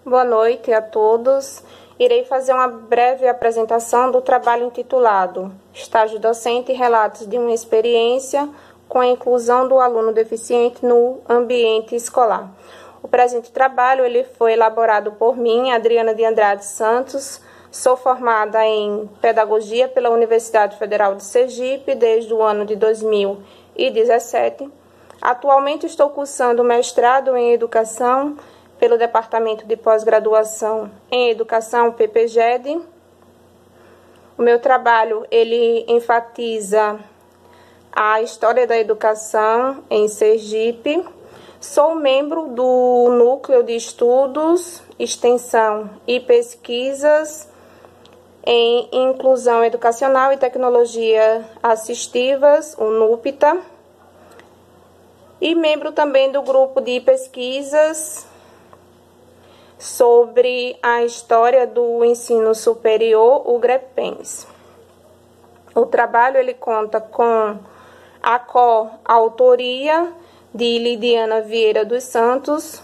boa noite a todos. Irei fazer uma breve apresentação do trabalho intitulado Estágio Docente e Relatos de uma Experiência com a Inclusão do Aluno Deficiente no Ambiente Escolar. O presente trabalho ele foi elaborado por mim, Adriana de Andrade Santos. Sou formada em Pedagogia pela Universidade Federal de Sergipe desde o ano de 2017. Atualmente estou cursando mestrado em Educação pelo Departamento de Pós-Graduação em Educação, PPGED. O meu trabalho ele enfatiza a história da educação em Sergipe. Sou membro do Núcleo de Estudos, Extensão e Pesquisas em Inclusão Educacional e Tecnologia Assistivas, o NUPTA, e membro também do grupo de pesquisas sobre a história do ensino superior, o GREPENS. O trabalho ele conta com a coautoria de Lidiana Vieira dos Santos,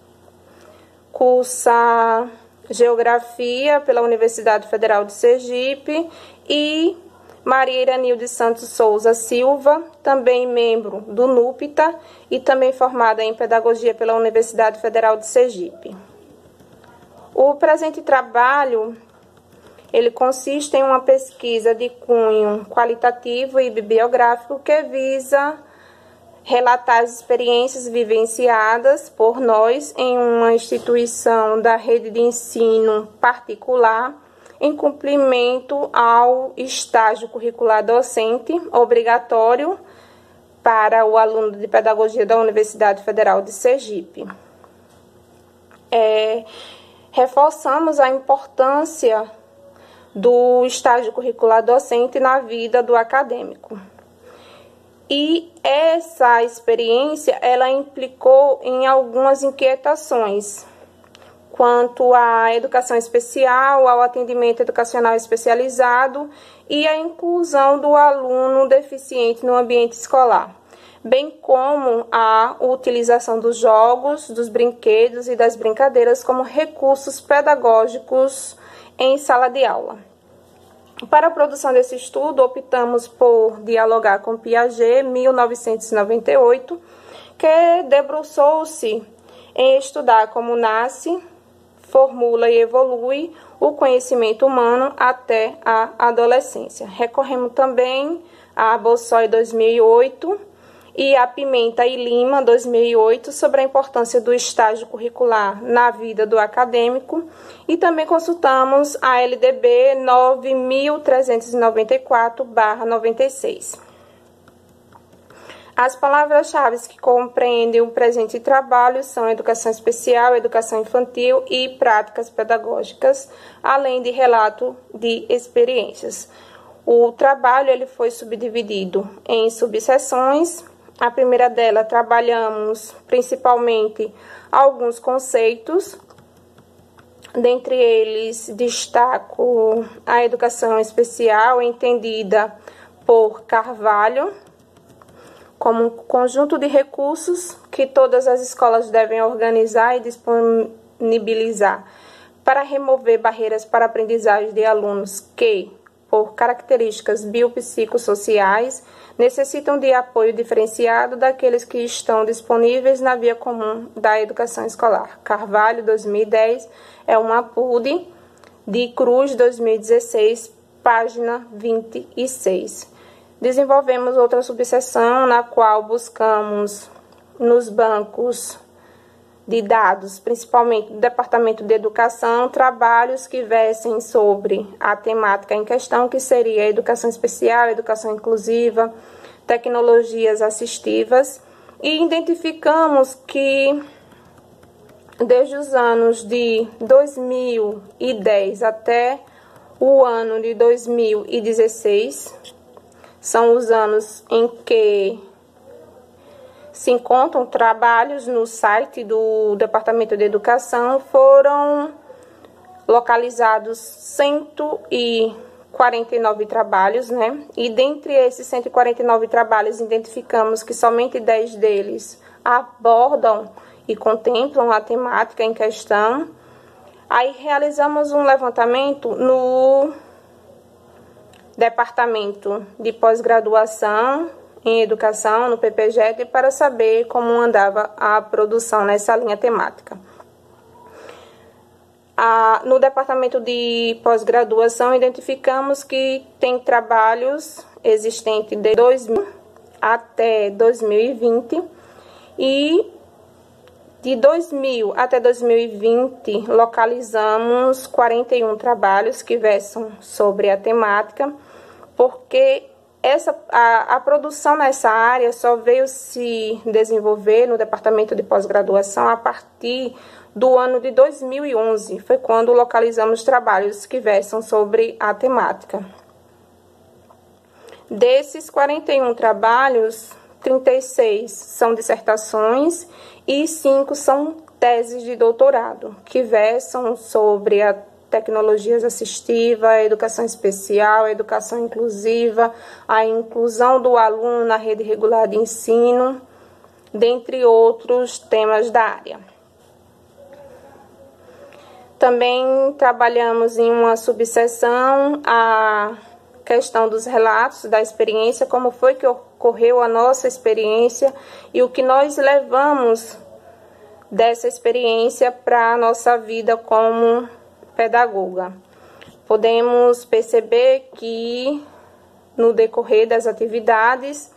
cursa Geografia pela Universidade Federal de Sergipe, e Maria Iranilde Santos Souza Silva, também membro do NUPTA e também formada em Pedagogia pela Universidade Federal de Sergipe. O presente trabalho ele consiste em uma pesquisa de cunho qualitativo e bibliográfico que visa relatar as experiências vivenciadas por nós em uma instituição da rede de ensino particular em cumprimento ao estágio curricular docente obrigatório para o aluno de Pedagogia da Universidade Federal de Sergipe. Reforçamos a importância do estágio curricular docente na vida do acadêmico. E essa experiência, ela implicou em algumas inquietações quanto à educação especial, ao atendimento educacional especializado e à inclusão do aluno deficiente no ambiente escolar, bem como a utilização dos jogos, dos brinquedos e das brincadeiras como recursos pedagógicos em sala de aula. Para a produção desse estudo, optamos por dialogar com Piaget, 1998, que debruçou-se em estudar como nasce, formula e evolui o conhecimento humano até a adolescência. Recorremos também a Bossoi 2008 e a Pimenta e Lima 2008 sobre a importância do estágio curricular na vida do acadêmico, e também consultamos a LDB 9394/96. As palavras-chave que compreendem o presente trabalho são educação especial, educação infantil e práticas pedagógicas, além de relato de experiências. O trabalho ele foi subdividido em subseções. A primeira dela, trabalhamos principalmente alguns conceitos. Dentre eles, destaco a educação especial, entendida por Carvalho como um conjunto de recursos que todas as escolas devem organizar e disponibilizar para remover barreiras para a aprendizagem de alunos que, por características biopsicossociais, necessitam de apoio diferenciado daqueles que estão disponíveis na via comum da educação escolar. Carvalho, 2010, é uma PUD de Cruz, 2016, página 26. Desenvolvemos outra subseção na qual buscamos nos bancos de dados, principalmente do Departamento de Educação, trabalhos que versem sobre a temática em questão, que seria a educação especial, educação inclusiva, tecnologias assistivas, e identificamos que desde os anos de 2010 até o ano de 2016, são os anos em que se encontram trabalhos no site do Departamento de Educação, foram localizados 149 trabalhos, né? E dentre esses 149 trabalhos, identificamos que somente 10 deles abordam e contemplam a temática em questão. Aí realizamos um levantamento no Departamento de Pós-Graduação em Educação, no PPGED, para saber como andava a produção nessa linha temática. No Departamento de Pós-Graduação, identificamos que tem trabalhos existentes de 2000 até 2020 e de 2000 até 2020 localizamos 41 trabalhos que versam sobre a temática, porque a produção nessa área só veio se desenvolver no Departamento de Pós-Graduação a partir do ano de 2011. Foi quando localizamos trabalhos que versam sobre a temática. Desses 41 trabalhos, 36 são dissertações e 5 são teses de doutorado, que versam sobre a tecnologias assistivas, a educação especial, a educação inclusiva, a inclusão do aluno na rede regular de ensino, dentre outros temas da área. Também trabalhamos em uma subseção a questão dos relatos da experiência, como foi que ocorreu a nossa experiência e o que nós levamos dessa experiência para a nossa vida como pedagoga. Podemos perceber que no decorrer das atividades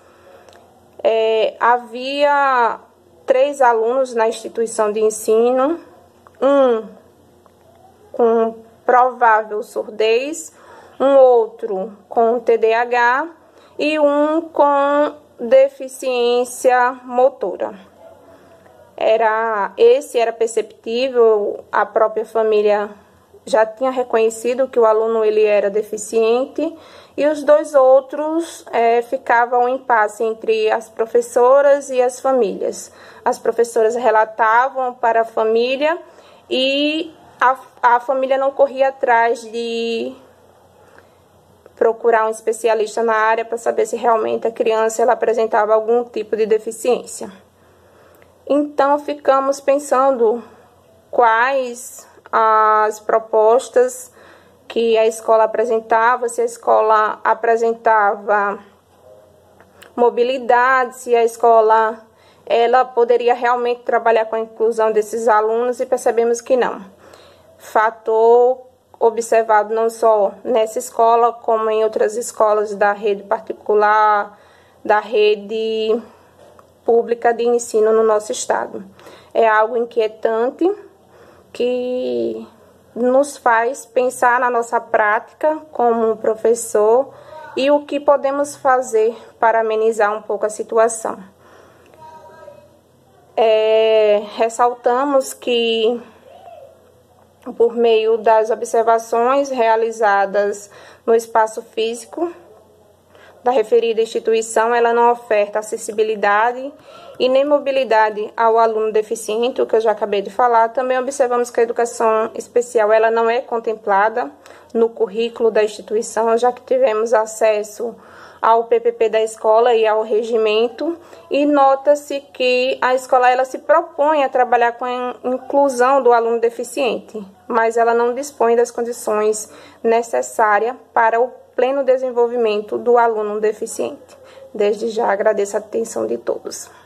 havia 3 alunos na instituição de ensino, um com provável surdez, um outro com TDAH e um com deficiência motora. Era perceptível, a própria família já tinha reconhecido que o aluno ele era deficiente, e os 2 outros ficavam em impasse entre as professoras e as famílias. As professoras relatavam para a família e a família não corria atrás de procurar um especialista na área para saber se realmente a criança ela apresentava algum tipo de deficiência. Então, ficamos pensando quais as propostas que a escola apresentava, se a escola apresentava mobilidade, se a escola ela poderia realmente trabalhar com a inclusão desses alunos, e percebemos que não. Fator observado não só nessa escola, como em outras escolas da rede particular, da rede pública de ensino no nosso estado. É algo inquietante que nos faz pensar na nossa prática como professor e o que podemos fazer para amenizar um pouco a situação. Ressaltamos que, por meio das observações realizadas no espaço físico da referida instituição, ela não oferta acessibilidade e nem mobilidade ao aluno deficiente, o que eu já acabei de falar. Também observamos que a educação especial ela não é contemplada no currículo da instituição, já que tivemos acesso ao PPP da escola e ao regimento, e nota-se que a escola ela se propõe a trabalhar com a inclusão do aluno deficiente, mas ela não dispõe das condições necessárias para o pleno desenvolvimento do aluno deficiente. Desde já agradeço a atenção de todos.